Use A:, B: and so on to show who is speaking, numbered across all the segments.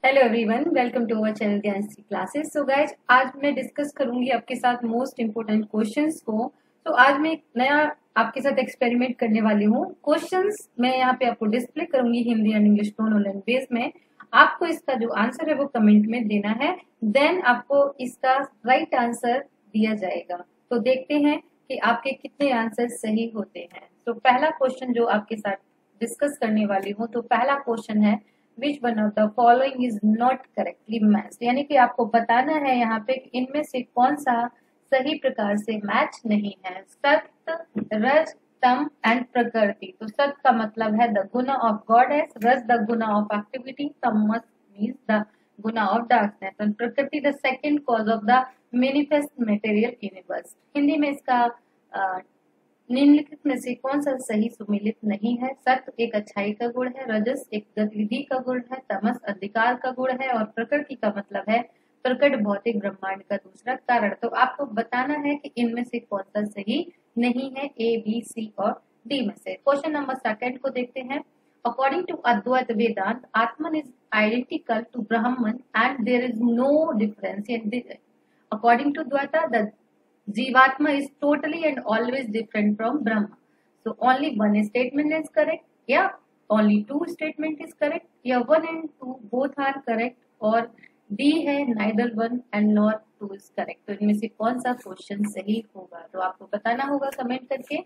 A: Hello everyone, welcome to our channel Gyanshree classes. So guys, आज मैं discuss करूंगी आपके साथ मोस्ट इंपोर्टेंट क्वेश्चंस को। तो आज मैं एक नया आपके साथ एक्सपेरिमेंट करने वाली हूँ। क्वेश्चंस मैं यहाँ पे आपको डिस्प्ले करूंगी हिंदी एंड इंग्लिश दोनों लैंग्वेज में। आपको इसका जो आंसर है वो कमेंट में देना है, देन आपको इसका राइट आंसर दिया जाएगा। तो देखते हैं कि आपके कितने आंसर सही होते हैं। तो पहला क्वेश्चन जो आपके साथ डिस्कस करने वाली हूँ, तो पहला क्वेश्चन है which one of the following is not correctly match. यानी कि आपको बताना है यहाँ पे कि इनमें से कौन सा सही प्रकार से मैच नहीं है। सत्य, रज, तम एंड प्रकृति। तो सत्य का मतलब है the guna of goodness, rajas the guna of activity, tamas means the guna of darkness and prakriti the second cause of the manifest material universe. Hindi में इसका निम्नलिखित में से कौन सा सही सुमेलित नहीं है। सत्य एक अच्छाई का गुण है, रजस एक गतिविधि का गुण है, तमस अधिकार का गुण है और प्रकृति का मतलब है प्रकट भौतिक ब्रह्मांड का दूसरा कारण। तो आपको बताना है कि इनमें से कौन सा सही नहीं है, ए, बी, सी और डी में से। क्वेश्चन नंबर सेकंड को देखते हैं। According to Advaita Vedanta, Atman is identical to Brahman and there is no difference. According to Dvaita, the Jivatma is totally and always different from Brahma. So only one statement is correct, या only two statement is correct, या one and two both are correct, और D है neither one and nor two is correct। तो इनमें से कौन सा question सही होगा, तो आपको बताना होगा कमेंट करके।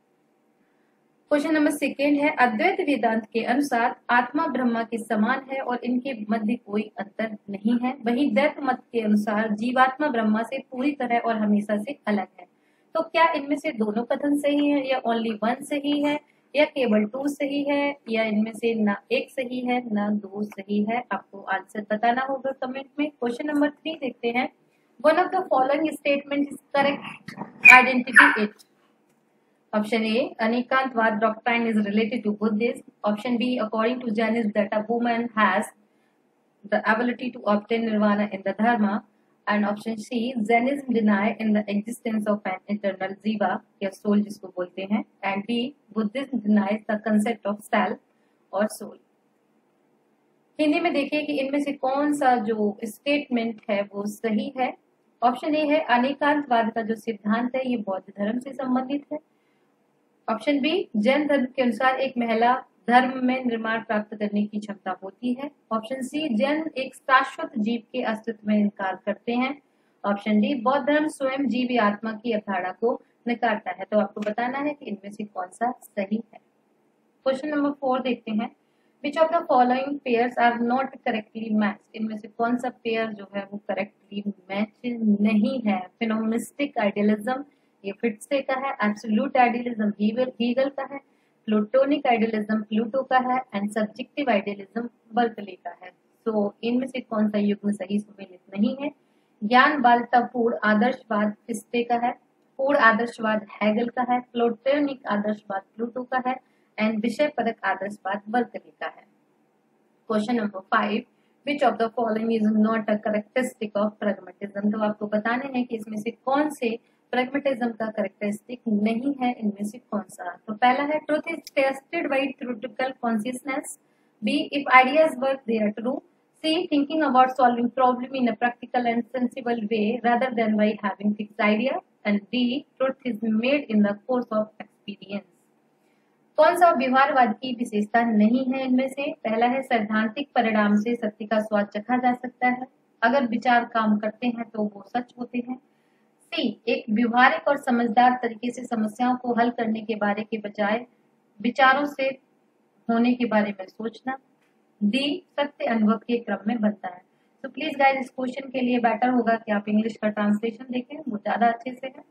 A: क्वेश्चन नंबर सेकेंड है अद्वैत वेदांत के अनुसार आत्मा ब्रह्मा के समान है और इनके मध्य कोई अंतर नहीं है। वहीं द्वैत मत के अनुसार जीवात्मा ब्रह्मा से पूरी तरह और हमेशा से अलग है। तो क्या इनमें से दोनों कथन सही है, या ओनली वन सही है, या केवल टू सही है, या इनमें से ना एक सही है ना दो सही है? आपको आंसर बताना होगा कमेंट में। क्वेश्चन नंबर 3 देखते हैं। One of the following statement is correct, identify it. Option A, Anekantvad doctrine is related to Buddhism. Option B, according to Jainism, that a woman has the ability to obtain nirvana in the dharma. And option C, Jainism deny in the existence of an eternal jiva या soul जिसको बोलते हैं. And D, Buddhism denies the concept of self और soul. Hindi में देखिए कि इनमें से कौन सा जो स्टेटमेंट है वो सही है। ऑप्शन ए है अनेकांतवाद का जो सिद्धांत है ये बौद्ध धर्म से संबंधित है। ऑप्शन बी, जैन धर्म के अनुसार एक महिला धर्म में निर्माण प्राप्त करने की क्षमता होती है। ऑप्शन सी, जैन एक शाश्वत जीव के अस्तित्व में इनकार करते हैं। ऑप्शन डी, बौद्ध धर्म स्वयं जीव या आत्मा की अवधारणा को नकारता है। तो आपको बताना है कि इनमें से कौन सा सही है। क्वेश्चन नंबर 4 देखते हैं। Which of the following pairs are not correctly match. इनमें से कौन सा पेयर जो है वो करेक्टली मैच नहीं है। फिनोमिस्टिक आइडियलिज्म ये फिट्से का है, एब्सोल्यूट आइडियलिज्म हीगल का है, प्लूटोनिक आइडियलिज्म प्लूटो का है एंड सब्जेक्टिव आइडियलिज्म बर्कले का है। तो इनमें से कौन सा युग्म सही सुमेलित नहीं है। ज्ञान बालता पूर्ण आदर्शवाद फिस्टे का है, पूर्ण आदर्शवाद हैगल का है, प्लूटोनिक आदर्शवाद प्लूटो का है एंड विषय परक आदर्शवाद बर्कले का है। Question number 5, which of the following is not a characteristic of pragmatism. तो आपको बताने हैं कि इसमें से कौन से प्रैग्मेटिज्म का कैरेक्टरिस्टिक नहीं है। इनमें से कौन सा? तो पहला है truth is tested by theoretical consciousness. B, if ideas work they are true. C, thinking about solving problem in a practical and sensible way rather than by having fixed idea. And D, truth is made in the course of experience. कौन सा व्यवहारवाद की विशेषता नहीं है इनमें से? पहला है सैद्धांतिक परिणाम से सत्य का स्वाद चखा जा सकता है। अगर विचार काम करते हैं तो वो सच होते हैं। सी, एक व्यवहारिक और समझदार तरीके से समस्याओं को हल करने के बारे के बजाय विचारों से होने के बारे में सोचना। डी, सत्य अनुभव के क्रम में बनता है। तो प्लीज गाइस, इस क्वेश्चन के लिए बेटर होगा कि आप इंग्लिश का ट्रांसलेशन देखें, वो ज्यादा अच्छे से है।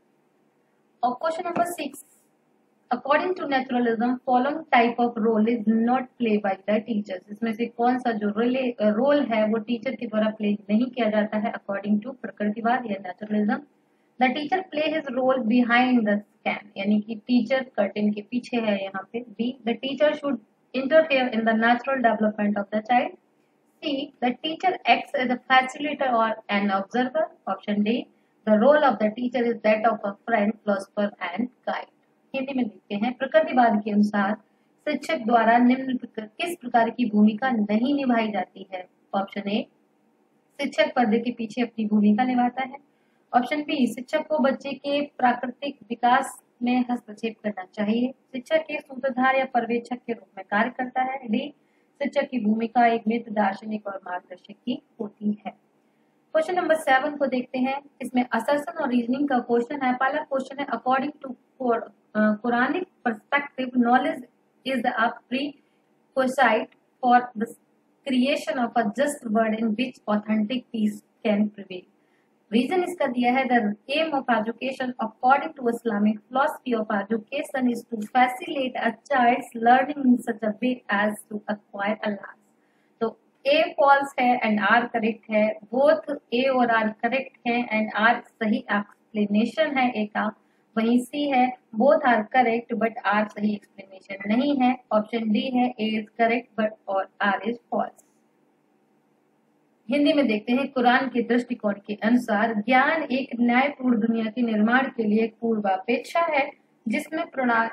A: और question number 6, according to naturalism following type of role is not play by the teachers. इसमें से कौन सा जो रोल है वो टीचर के द्वारा प्ले नहीं किया जाता है अकॉर्डिंग टू प्रकृतिवाद या naturalism. The teacher play his role behind the scene, यानी कि टीचर कर्टेन के पीछे है यहाँ पे। B, the teacher should interfere in the natural development of the child. C, the teacher acts as a facilitator और an observer. Option D, the role of the teacher is that of a friend, philosopher and guide. Hindi में देखते हैं। प्रकृतिवाद के अनुसार शिक्षक द्वारा किस प्रकार की भूमिका नहीं निभाई जाती है। ऑप्शन ए, शिक्षक पर्दे के पीछे अपनी भूमिका निभाता है। ऑप्शन बी, शिक्षक को बच्चे के प्राकृतिक विकास में हस्तक्षेप करना चाहिए। शिक्षक एक सूत्रधार या पर्यवेक्षक के रूप में कार्य करता है। डी, शिक्षक की भूमिका एक मित्र, दार्शनिक और मार्गदर्शक की होती है। क्वेश्चन नंबर 7 को देखते हैं। इसमें असर्शन और रीजनिंग का क्वेश्चन है। पहला क्वेश्चन है, according to Quranic perspective, knowledge is a prerequisite for the creation of a just world in which authentic peace can prevail. Reason इसका दिया है, the aim of education according to Islamic philosophy of education is to facilitate a child's learning in such a way as to acquire Allah. तो A false है and R correct है। both A और R correct है and R सही explanation है A का। वहीं C है, both are correct but R सही एक्सप्लेनेशन नहीं है। ऑप्शन डी है, ए इज करेक्ट बट और आर इज फॉल्स। हिंदी में देखते हैं। कुरान के दृष्टिकोण के अनुसार ज्ञान एक न्यायपूर्ण दुनिया के निर्माण के लिए एक पूर्वापेक्षा है जिससे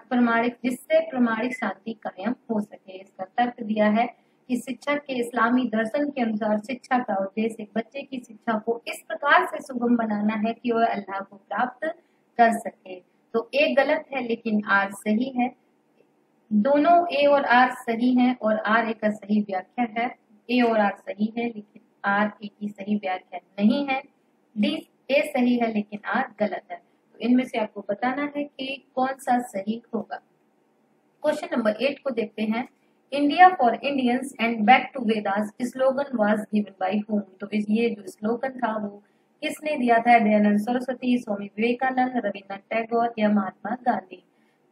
A: प्रमाणिक शांति कायम हो सके। इसका तर्क दिया है कि शिक्षा के इस्लामी दर्शन के अनुसार शिक्षा का उद्देश्य एक बच्चे की शिक्षा को इस प्रकार से सुगम बनाना है कि वह अल्लाह को प्राप्त कर सके। तो ए गलत है लेकिन आर सही है। दोनों ए और आर सही हैं और आर ए का सही व्याख्या है। ए और आर सही है लेकिन आर ए की सही व्याख्या नहीं है। डी, ए सही है लेकिन आर गलत है। तो इनमें से आपको बताना है कि कौन सा सही होगा। क्वेश्चन नंबर 8 को देखते हैं। India for Indians and back to Vedas slogan was given by whom. तो ये जो स्लोगन था वो किसने दिया था? दयानंद सरस्वती, स्वामी विवेकानंद, रविन्द्रनाथ टैगोर या Mahatma Gandhi.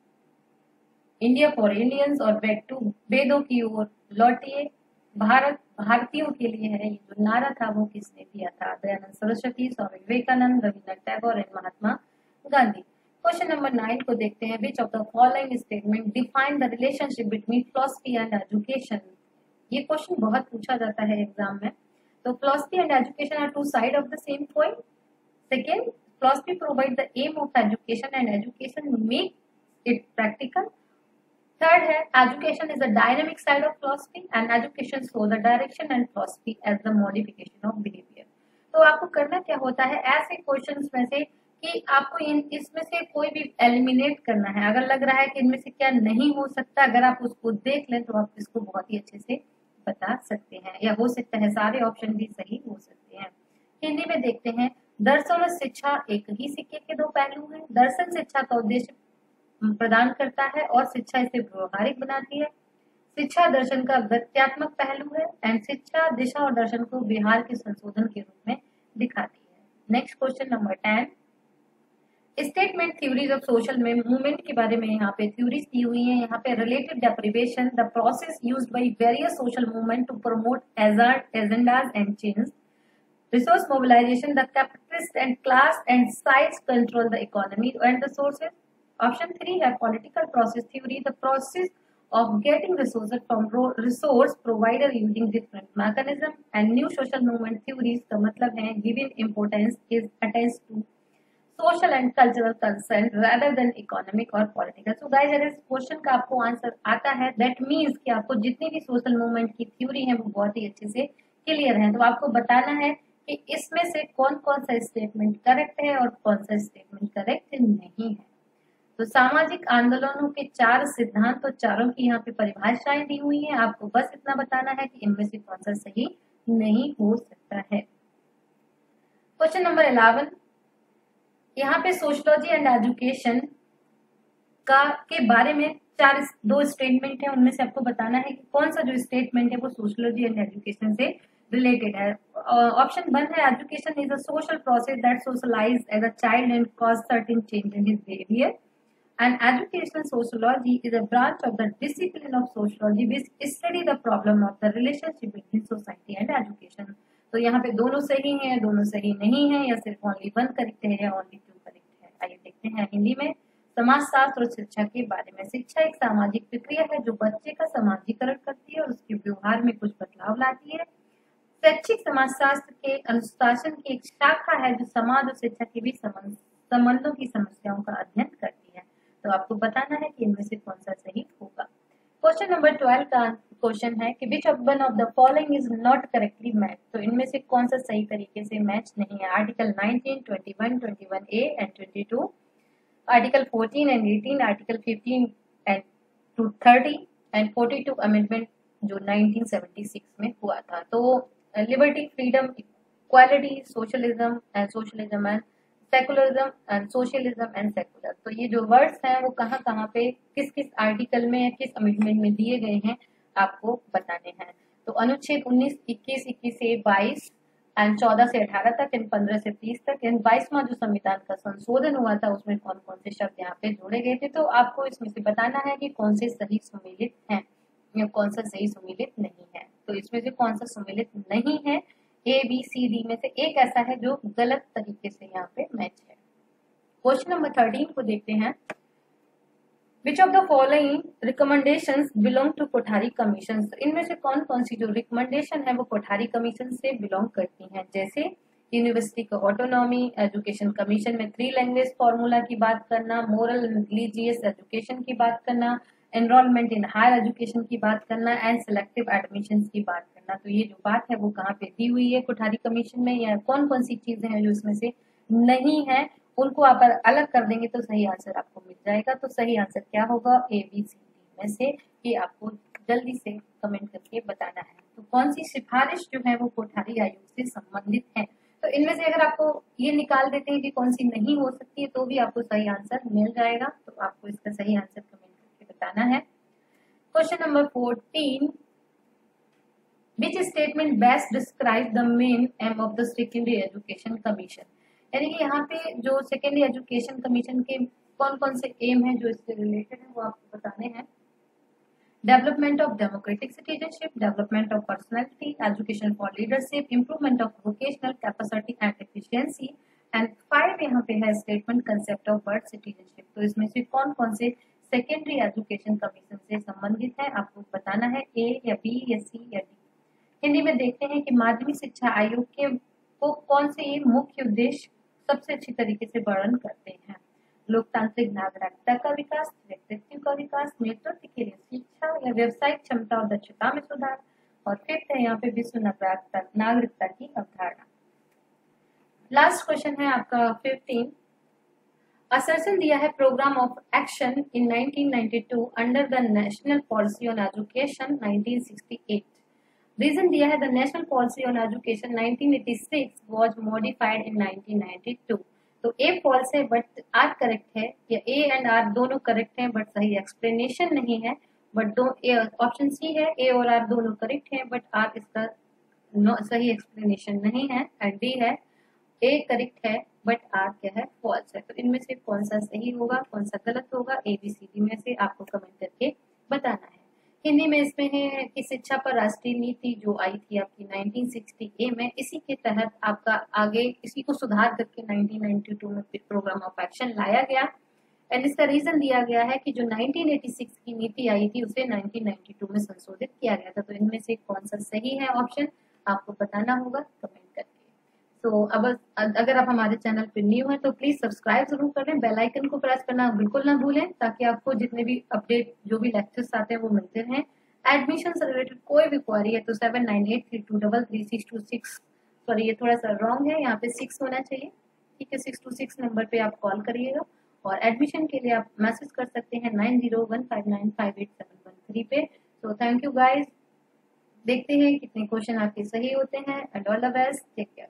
A: India for Indians और बैक टू वेदों की ओर लौटिए, भारत भारतीयों के लिए है, ये जो नारा था वो किसने दिया था? दयानंद सरस्वती, स्वामी विवेकानंद, रविन्द्रनाथ टैगोर और महात्मा गांधी। क्वेश्चन नंबर 9 को देखते हैं। Which of the following statement define the relationship between philosophy and education. ये क्वेश्चन बहुत पूछा जाता है एग्जाम में। So philosophy and education are two sides of the same coin. Second, philosophy provides the aim of education and education makes it practical. Third है, education is the dynamic side of philosophy and education shows the direction and philosophy as the modification of behavior. तो आपको करना क्या होता है ऐसे questions में से कि आपको इसमें से कोई भी एलिमिनेट करना है। अगर लग रहा है कि इनमें से क्या नहीं हो सकता, अगर आप उसको देख लें तो आप इसको बहुत ही अच्छे से बता सकते हैं, या हो सकता है सारे ऑप्शन भी सही हो सकते हैं। हिंदी में देखते हैं। दर्शन और शिक्षा एक ही सिक्के के दो पहलू हैं। दर्शन शिक्षा का उद्देश्य प्रदान करता है और शिक्षा इसे व्यवहारिक बनाती है। शिक्षा दर्शन का गत्यात्मक पहलू है एंड शिक्षा दिशा और दर्शन को व्यवहार के संशोधन के रूप में दिखाती है। Next question number 10। Statement theories of social movement के बारे में यहाँ पे थ्योरीज दी हुई है। यहाँ पे relative deprivation, the process used by various social movement to promote agendas and change, resource mobilization, the capitalist and class and size control the economy and the sources. Option 3 है political process theory, the process of getting resources from resource provider using different mechanism, and new social movement theories का मतलब है given importance is attached to social and cultural concern rather than economic or political. So guys, अगर इस question का आपको answer आता है that means कि आपको जितनी भी सोशल मूवमेंट की थ्योरी है वो बहुत ही अच्छे से क्लियर है। तो आपको बताना है कि इसमें से कौन कौन सा स्टेटमेंट करेक्ट है और कौन सा स्टेटमेंट करेक्ट नहीं है। तो सामाजिक आंदोलनों के 4 सिद्धांत और चारों की यहाँ पे परिभाषाएं दी हुई हैं। आपको बस इतना बताना है कि इनमें से कौन सा सही नहीं हो सकता है। क्वेश्चन नंबर 11, यहाँ पे सोशियोलॉजी एंड एजुकेशन के बारे में 2 स्टेटमेंट है, उनमें से आपको बताना है कि कौन सा जो स्टेटमेंट है वो सोशियोलॉजी एंड एजुकेशन से रिलेटेड है। ऑप्शन 1 है education is a social process that socialize as a child and cause certain change in his behaviour. And educational sociology is a branch of the discipline of sociology which study the problem of the relationship between society and education. तो यहाँ पे दोनों सही हैं, दोनों सही नहीं है, या सिर्फ ओनली 1 करेक्ट है या ओनली 2 करेक्ट है। आइए देखते हैं हिंदी में समाजशास्त्र और शिक्षा के बारे में। शिक्षा एक सामाजिक प्रक्रिया है जो बच्चे का समाजीकरण करती है और उसके व्यवहार में कुछ बदलाव लाती है। शैक्षिक समाजशास्त्र के अनुशासन की एक शाखा है जो समाज और शिक्षा के बीच संबंधों की समस्याओं का अध्ययन करती है। तो आपको बताना है कि इनमें से कौन सा सही होगा। क्वेश्चन नंबर 12 का क्वेश्चन है कि which of one of the following is not correctly match. तो इनमें से कौन सा सही तरीके से मैच नहीं है। Article 19, 21, 21A and 22, article 14 and 18, article 15 and 30 and 42 amendment जो 1976 में हुआ था। तो liberty, freedom, equality, socialism and secularism and socialism and secular, तो ये जो वर्ड्स हैं वो कहाँ कहाँ पे किस किस आर्टिकल में या किस अमेंडमेंट में दिए गए हैं आपको बताने हैं। तो अनुच्छेद 19, 21, 21 से 22 एंड 14 से 18 तक एंड 15 से 30 तक एंड 22वां जो संविधान का संशोधन हुआ था उसमें कौन कौन से शब्द यहाँ पे जोड़े गए थे। तो आपको इसमें से बताना है कि कौन से सही सुमेलित हैं या कौन सा सही सुमेलित नहीं है। तो इसमें से कौन सा सुमेलित नहीं है, ABCD में से एक ऐसा है जो गलत तरीके से यहाँ पे मैच है। क्वेश्चन नंबर 13 को देखते हैं। Which of the following recommendations belong to Kothari commission. इनमें से कौन कौन सी जो रिकमेंडेशन है वो कोठारी कमीशन से बिलोंग करती हैं। जैसे यूनिवर्सिटी का ऑटोनॉमी, एजुकेशन कमीशन में 3 लैंग्वेज फॉर्मूला की बात करना, मोरल एंड रिलीजियस एजुकेशन की बात करना, एनरोलमेंट इन हायर एजुकेशन की बात करना एंड सिलेक्टिव एडमिशन की बात करना। तो ये जो बात है वो कहाँ पे दी हुई है कोठारी कमीशन में, या कौन कौन सी चीजें हैं जो इसमें से नहीं है, उनको आप अलग कर देंगे तो सही आंसर आपको मिल जाएगा। तो सही आंसर क्या होगा, ABCD में से, ये आपको जल्दी से कमेंट करके बताना है। तो कौन सी सिफारिश जो है वो कोठारी आयोग से संबंधित है। तो इनमें से अगर आपको ये निकाल देते हैं कि कौन सी नहीं हो सकती है तो भी आपको सही आंसर मिल जाएगा। तो आपको इसका सही आंसर कमेंट करके बताना है। Question number 14, which statement best describe the main aim of the secondary education commission. यानी कि यहाँ पे जो सेकेंडरी एजुकेशन कमीशन के कौन कौन से एम है जो इससे रिलेटेड है वो आपको बताने हैं। Development of democratic citizenship, development of personality, education for leadership, improvement of vocational capacity and efficiency and 5 यहाँ पे है statement concept of world citizenship. तो इसमें से कौन कौन से सेकेंडरी एजुकेशन कमीशन से संबंधित है आपको बताना है, A या B या C या D। हिंदी में देखते हैं कि माध्यमिक शिक्षा आयोग के को कौन से ये मुख्य उद्देश्य सबसे अच्छी तरीके से वर्णन करते हैं। लोकतांत्रिक नागरिकता का विकास, व्यक्तित्व का विकास, नेतृत्व के लिए शिक्षा या व्यवसायिक क्षमता और दक्षता में सुधार, और फिफ्थ है यहाँ पे विश्व नागरिकता की अवधारणा। लास्ट क्वेश्चन है आपका 15। असर्शन दिया है programme of action in 1992 under the national policy on education 1968। Reason दिया है the national policy on education 1986 was modified in 1992। तो A फॉल्स है बट R करेक्ट है, या A एंड R दोनों करेक्ट हैं बट सही एक्सप्लेनेशन नहीं है। बट दो ऑप्शन C है, A और R दोनों करेक्ट हैं बट R इसका सही एक्सप्लेनेशन नहीं है। एंड D है, A करेक्ट है बट R क्या है, फॉल्स है। तो इनमें से कौन सा सही होगा कौन सा गलत होगा, ABCD में से आपको कमेंट करके बताना है। हिंदी में इसमें है कि शिक्षा पर राष्ट्रीय नीति जो आई थी आपकी 1960A में, इसी के तहत आपका आगे इसी को सुधार करके 1992 में प्रोग्राम ऑफ एक्शन लाया गया। एंड इसका रीजन दिया गया है कि जो 1986 की नीति आई थी उसे 1992 में संशोधित किया गया था। तो इनमें से कौन सा सही है ऑप्शन आपको बताना होगा कमेंट करके। तो अब अगर आप हमारे चैनल पर न्यू हैं तो प्लीज सब्सक्राइब जरूर करें, बेल आइकन को प्रेस करना बिल्कुल ना भूलें ताकि आपको जितने भी अपडेट जो भी लेक्चर्स आते हैं वो मिलते रहें। एडमिशन से रिलेटेड कोई भी क्वारी है तो 7983233626, सॉरी ये थोड़ा सा रॉन्ग है, यहाँ पे 6 होना चाहिए, ठीक है, 626 नंबर पे आप कॉल करिएगा। और एडमिशन के लिए आप मैसेज कर सकते हैं 9015958713 पे। तो थैंक यू गाइज, देखते हैं कितने क्वेश्चन आपके सही होते हैं and all the best, take care.